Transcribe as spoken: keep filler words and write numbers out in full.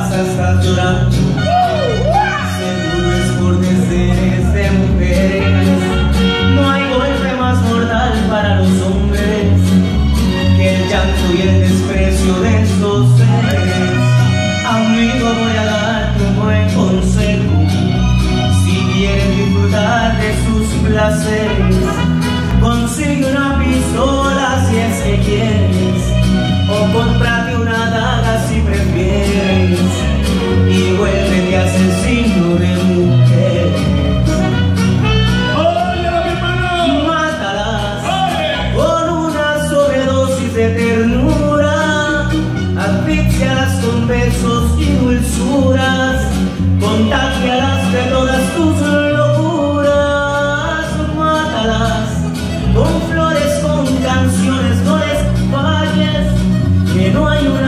pasa, estás llorando. Seguro es por deseos de mujeres. No hay golpe más mortal para los hombres que el llanto y el desprecio de estos seres. Amigo, voy a darte un buen consejo. Si quieres disfrutar de sus placeres, consigue una pistola si es que quieres, o cómprate una daga si prefieres, y vuélvete asesino de mujeres. Mátalas con una sobredosis de ternura, asfixialas con besos y dulzuras, contágialas de todas tus locuras. Mátalas con flores, con canciones, no les falles, que no hay una